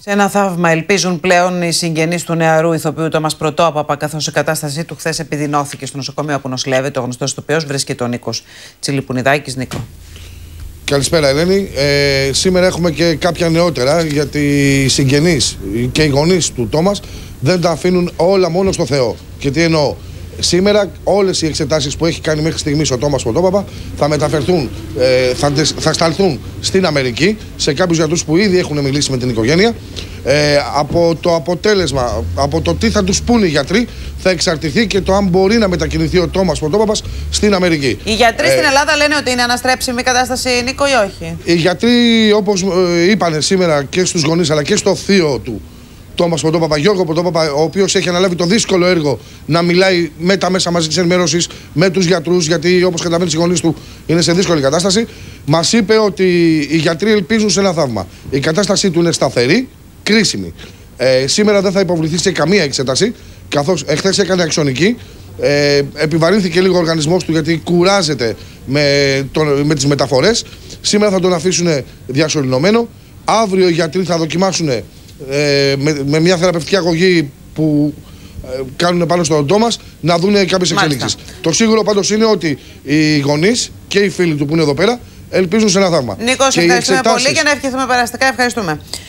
Σε ένα θαύμα ελπίζουν πλέον οι συγγενείς του νεαρού ηθοποιού Τόμας Πρωτόπαπα, καθώς η κατάστασή του χθες επιδεινώθηκε στο νοσοκομείο που νοσηλεύεται. Ο γνωστός ηθοποιός βρίσκεται ο Νίκος Τσιλιπουνιδάκης. Νίκο. Καλησπέρα, Ελένη. Σήμερα έχουμε και κάποια νεότερα, γιατί οι συγγενείς και οι γονείς του Τόμας δεν τα αφήνουν όλα μόνο στο Θεό. Και τι εννοώ. Σήμερα όλες οι εξετάσεις που έχει κάνει μέχρι στιγμής ο Τόμας Πρωτόπαπα θα μεταφερθούν, θα σταλθούν στην Αμερική σε κάποιους γιατρούς που ήδη έχουν μιλήσει με την οικογένεια. Από το αποτέλεσμα, από το τι θα τους πούνε οι γιατροί, θα εξαρτηθεί και το αν μπορεί να μετακινηθεί ο Τόμας Πρωτόπαπας στην Αμερική. Οι γιατροί στην Ελλάδα λένε ότι είναι αναστρέψιμη η κατάσταση, Νίκο, ή όχι? Οι γιατροί, όπως είπαν σήμερα και στους γονείς αλλά και στο θείο του Τόμας Πρωτόπαπα, Γιώργο Πρωτόπαπα, ο οποίος έχει αναλάβει το δύσκολο έργο να μιλάει με τα μέσα μαζικής ενημέρωσης, με τους γιατρούς, γιατί όπως καταλαβαίνεις οι γονείς του είναι σε δύσκολη κατάσταση, μας είπε ότι οι γιατροί ελπίζουν σε ένα θαύμα. Η κατάστασή του είναι σταθερή, κρίσιμη. Σήμερα δεν θα υποβληθεί σε καμία εξέταση, καθώς εχθές έκανε αξονική. Επιβαρύνθηκε λίγο ο οργανισμός του γιατί κουράζεται με τις μεταφορές. Σήμερα θα τον αφήσουν διασωληνωμένο. Αύριο οι γιατροί θα δοκιμάσουν με μια θεραπευτική αγωγή που κάνουν πάνω στον Τόμας να δουν κάποιες εξελίξεις. Το σίγουρο πάντως είναι ότι οι γονείς και οι φίλοι του που είναι εδώ πέρα ελπίζουν σε ένα θαύμα. Νίκο, σε ευχαριστούμε πολύ και να ευχηθούμε περαστικά. Ευχαριστούμε.